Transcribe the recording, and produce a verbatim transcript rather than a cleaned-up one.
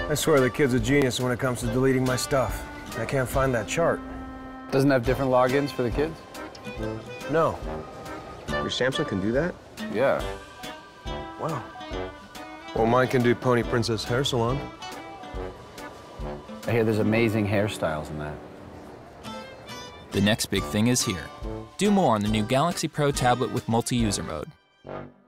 I swear the kid's a genius when it comes to deleting my stuff. I can't find that chart. Doesn't it have different logins for the kids? No. Your Samsung can do that? Yeah. Wow. Well, mine can do Pony Princess Hair Salon. I hear there's amazing hairstyles in that. The next big thing is here. Do more on the new Galaxy Pro tablet with multi-user mode.